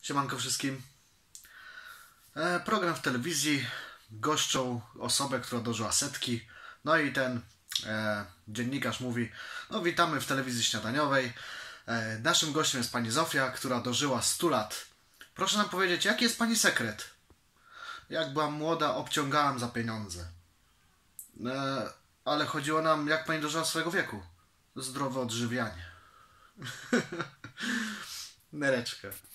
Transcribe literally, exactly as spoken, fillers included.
Siemanko wszystkim. E, program w telewizji, goszczą osobę, która dożyła setki. No i ten e, dziennikarz mówi: no witamy w telewizji śniadaniowej. E, naszym gościem jest pani Zofia, która dożyła stu lat. Proszę nam powiedzieć, jaki jest pani sekret? Jak byłam młoda, obciągałam za pieniądze. E, ale chodziło nam, jak pani dożyła swojego wieku. Zdrowe odżywianie. Nereczka.